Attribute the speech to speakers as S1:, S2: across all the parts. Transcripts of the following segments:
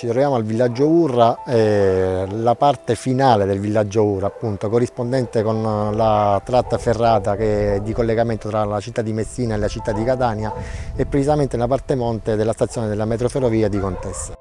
S1: Ci troviamo al villaggio Urra, la parte finale del villaggio Urra, appunto, corrispondente con la tratta ferrata che è di collegamento tra la città di Messina e la città di Catania e precisamente nella parte monte della stazione della metroferrovia di Contessa.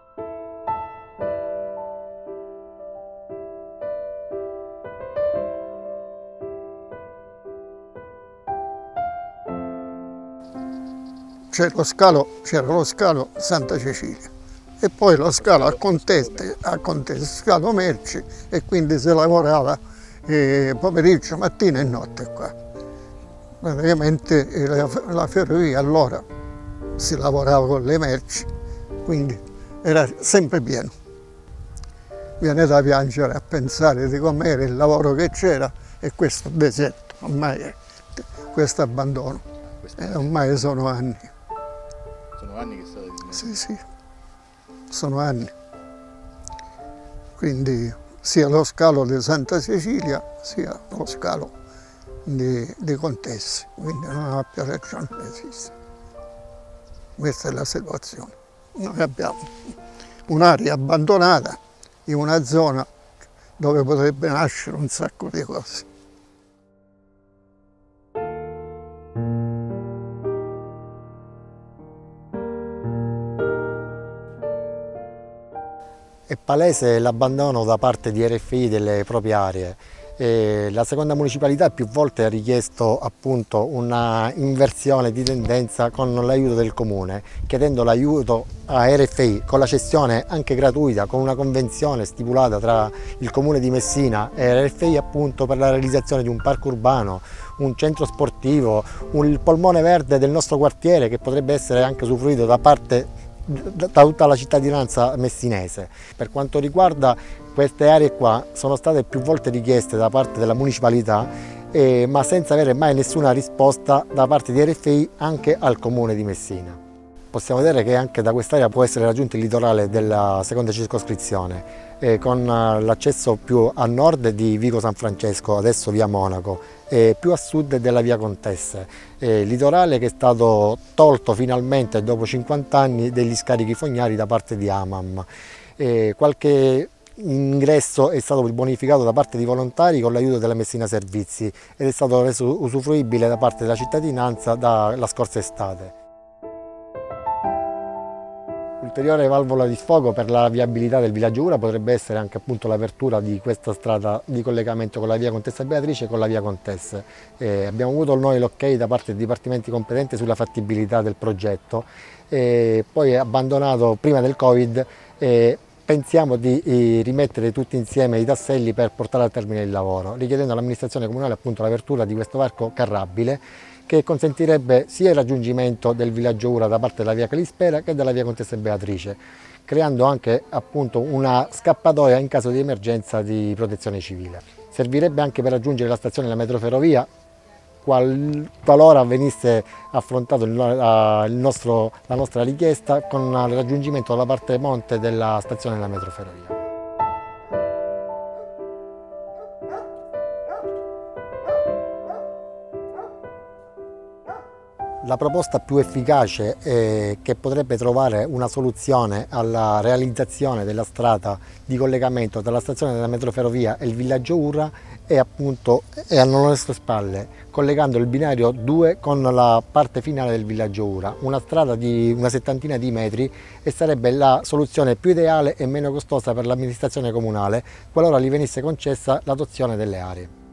S2: C'era lo scalo Santa Cecilia e poi lo scalo a Contessa, scalo merci, e quindi si lavorava pomeriggio, mattina e notte qua. Praticamente la ferrovia allora si lavorava con le merci, quindi era sempre pieno. Viene da piangere a pensare di com'era il lavoro che c'era e questo deserto, ormai questo abbandono. Ormai sono anni.
S3: Sono anni che state dismettendo?
S2: Sì, sì, sono anni. Quindi sia lo scalo di Santa Cecilia sia lo scalo di Contessa, quindi non ha più ragione di esistere. Questa è la situazione. Noi abbiamo un'area abbandonata in una zona dove potrebbe nascere un sacco di cose.
S1: È palese l'abbandono da parte di RFI delle proprie aree. La seconda municipalità più volte ha richiesto appunto una inversione di tendenza con l'aiuto del comune, chiedendo l'aiuto a RFI con la cessione anche gratuita, con una convenzione stipulata tra il comune di Messina e RFI appunto per la realizzazione di un parco urbano, un centro sportivo, il polmone verde del nostro quartiere che potrebbe essere anche usufruito da tutta la cittadinanza messinese. Per quanto riguarda queste aree qua, sono state più volte richieste da parte della municipalità, ma senza avere mai nessuna risposta da parte di RFI anche al comune di Messina. Possiamo vedere che anche da quest'area può essere raggiunto il litorale della seconda circoscrizione, con l'accesso più a nord di Vico San Francesco, adesso via Monaco, e più a sud della via Contesse, litorale che è stato tolto finalmente dopo 50 anni degli scarichi fognari da parte di AMAM. Qualche ingresso è stato bonificato da parte di volontari con l'aiuto della Messina Servizi ed è stato reso usufruibile da parte della cittadinanza dalla scorsa estate. Ulteriore valvola di sfogo per la viabilità del villaggio Urra potrebbe essere anche appunto l'apertura di questa strada di collegamento con la via Contessa Beatrice e con la via Contessa. Abbiamo avuto noi l'ok da parte dei dipartimenti competenti sulla fattibilità del progetto, poi abbandonato prima del Covid. Pensiamo di rimettere tutti insieme i tasselli per portare a termine il lavoro, richiedendo all'amministrazione comunale appunto l'apertura di questo varco carrabile che consentirebbe sia il raggiungimento del villaggio Urra da parte della via Calispera che della via Contessa Beatrice, creando anche appunto una scappatoia in caso di emergenza di protezione civile. Servirebbe anche per raggiungere la stazione della metroferrovia qualora venisse affrontato la nostra richiesta con il raggiungimento dalla parte monte della stazione della metroferrovia. La proposta più efficace che potrebbe trovare una soluzione alla realizzazione della strada di collegamento tra la stazione della metroferrovia e il villaggio Urra è appunto alle nostre spalle, collegando il binario 2 con la parte finale del villaggio Urra, una strada di una settantina di metri, e sarebbe la soluzione più ideale e meno costosa per l'amministrazione comunale qualora gli venisse concessa l'adozione delle aree.